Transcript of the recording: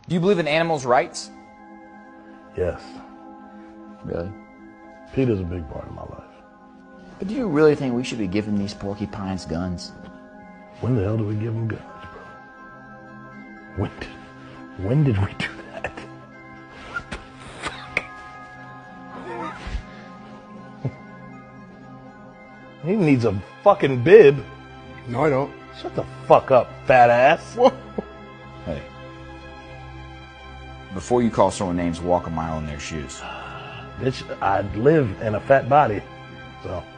Do you believe in animals' rights? Yes. Really? Peter's a big part of my life. But do you really think we should be giving these porcupines guns? When the hell did we give them guns, bro? When did we do that? What the fuck? He needs a fucking bib. No, I don't. Shut the fuck up, fat ass. Whoa. Hey. Before you call someone names, walk a mile in their shoes. Bitch, I live in a fat body, so...